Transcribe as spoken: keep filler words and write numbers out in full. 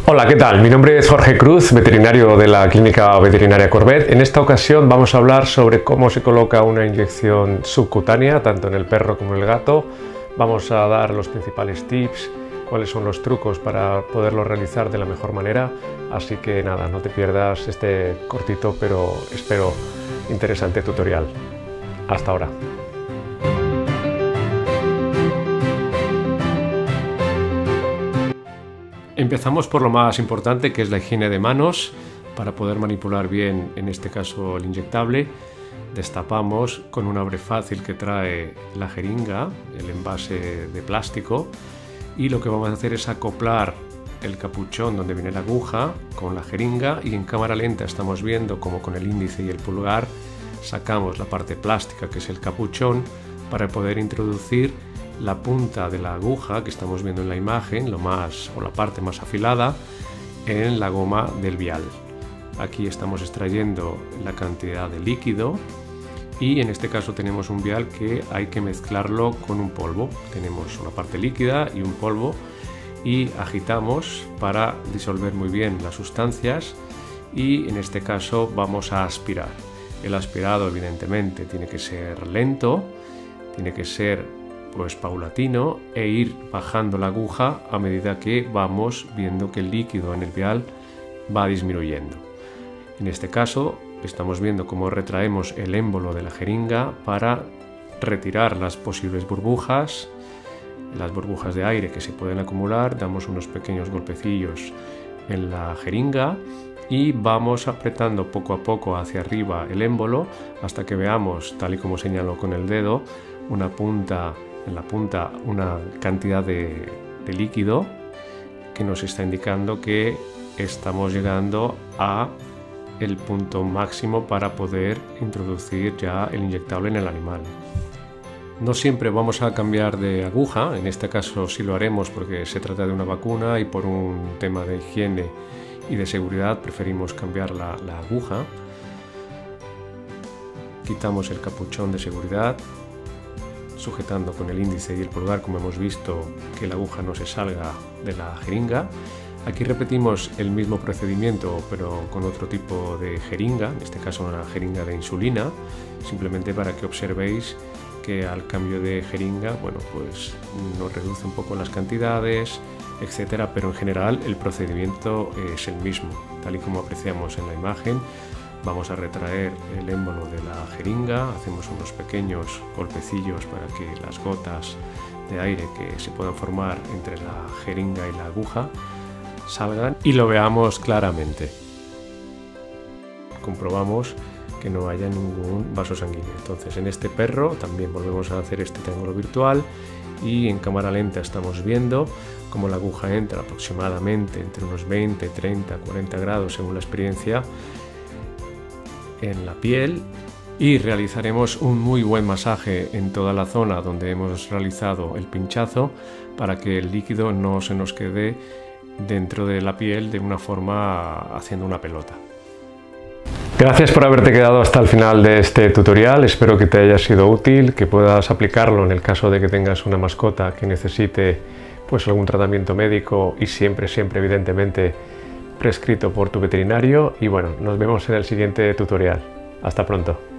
Hola, ¿qué tal? Mi nombre es Jorge Cruz, veterinario de la Clínica Veterinaria Corbet. En esta ocasión vamos a hablar sobre cómo se coloca una inyección subcutánea, tanto en el perro como en el gato. Vamos a dar los principales tips, cuáles son los trucos para poderlo realizar de la mejor manera. Así que nada, no te pierdas este cortito, pero espero interesante tutorial. Hasta ahora. Empezamos por lo más importante, que es la higiene de manos, para poder manipular bien, en este caso, el inyectable. Destapamos con un abre fácil que trae la jeringa, el envase de plástico, y lo que vamos a hacer es acoplar el capuchón donde viene la aguja con la jeringa, y en cámara lenta estamos viendo como con el índice y el pulgar sacamos la parte plástica, que es el capuchón, para poder introducir la punta de la aguja que estamos viendo en la imagen, lo más o la parte más afilada, en la goma del vial. Aquí estamos extrayendo la cantidad de líquido y en este caso tenemos un vial que hay que mezclarlo con un polvo. Tenemos una parte líquida y un polvo y agitamos para disolver muy bien las sustancias, y en este caso vamos a aspirar. El aspirado evidentemente tiene que ser lento, tiene que ser pues paulatino, e ir bajando la aguja a medida que vamos viendo que el líquido en el vial va disminuyendo. En este caso estamos viendo cómo retraemos el émbolo de la jeringa para retirar las posibles burbujas, las burbujas de aire que se pueden acumular. Damos unos pequeños golpecillos en la jeringa y vamos apretando poco a poco hacia arriba el émbolo hasta que veamos, tal y como señalo con el dedo, una punta en la punta una cantidad de, de líquido que nos está indicando que estamos llegando a el punto máximo para poder introducir ya el inyectable en el animal. No siempre vamos a cambiar de aguja, en este caso sí lo haremos porque se trata de una vacuna y por un tema de higiene y de seguridad preferimos cambiar la, la aguja. Quitamos el capuchón de seguridad, sujetando con el índice y el pulgar, como hemos visto, que la aguja no se salga de la jeringa. Aquí repetimos el mismo procedimiento pero con otro tipo de jeringa, en este caso una jeringa de insulina, simplemente para que observéis que al cambio de jeringa, bueno, pues nos reduce un poco las cantidades, etcétera, pero en general el procedimiento es el mismo, tal y como apreciamos en la imagen. Vamos a retraer el émbolo de la jeringa, hacemos unos pequeños golpecillos para que las gotas de aire que se puedan formar entre la jeringa y la aguja salgan y lo veamos claramente. Comprobamos que no haya ningún vaso sanguíneo. Entonces en este perro también volvemos a hacer este triángulo virtual y en cámara lenta estamos viendo cómo la aguja entra aproximadamente entre unos veinte, treinta, cuarenta grados según la experiencia en la piel, y realizaremos un muy buen masaje en toda la zona donde hemos realizado el pinchazo para que el líquido no se nos quede dentro de la piel de una forma haciendo una pelota. Gracias por haberte quedado hasta el final de este tutorial, espero que te haya sido útil, que puedas aplicarlo en el caso de que tengas una mascota que necesite pues algún tratamiento médico y siempre, siempre evidentemente prescrito por tu veterinario. Y bueno, nos vemos en el siguiente tutorial. Hasta pronto.